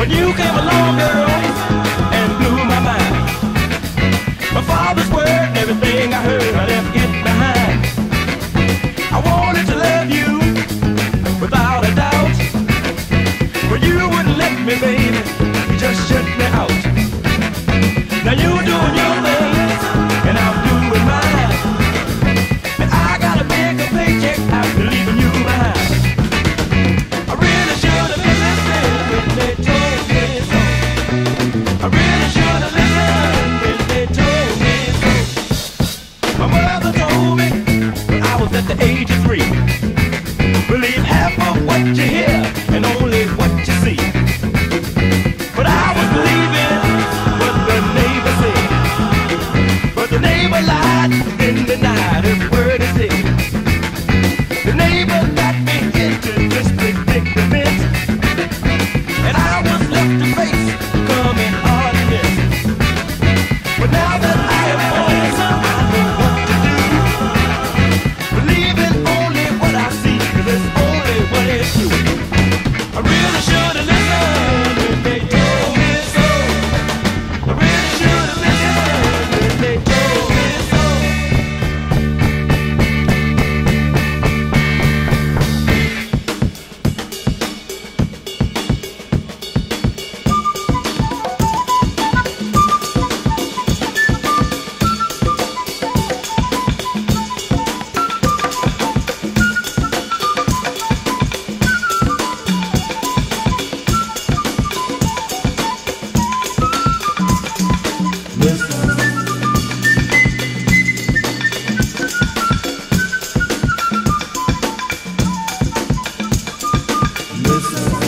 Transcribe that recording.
When you came along, girl, and blew my mind. My father's word and everything I heard, I left it behind. I wanted to love you without a doubt, but you wouldn't let me, baby. You just shut me out. Now you doing your thing, and I'm doing mine. And I got a bigger paycheck after leaving you behind. I really should have been listening when they told me so. I really should have listened when they told me so. My mother told me when I was at the age of 3, believe half of what you hear and only what you see. But I was believing what the neighbor said, but the neighbor lied and denied every word he said. The neighbor got me into this predicament, and I was left to face coming hard in this. But now that I am born, I know what to do. Believing only what I see, 'cause it's only what is true. I really should have listened when they told me so. I really should have listened when they told me so. Listen.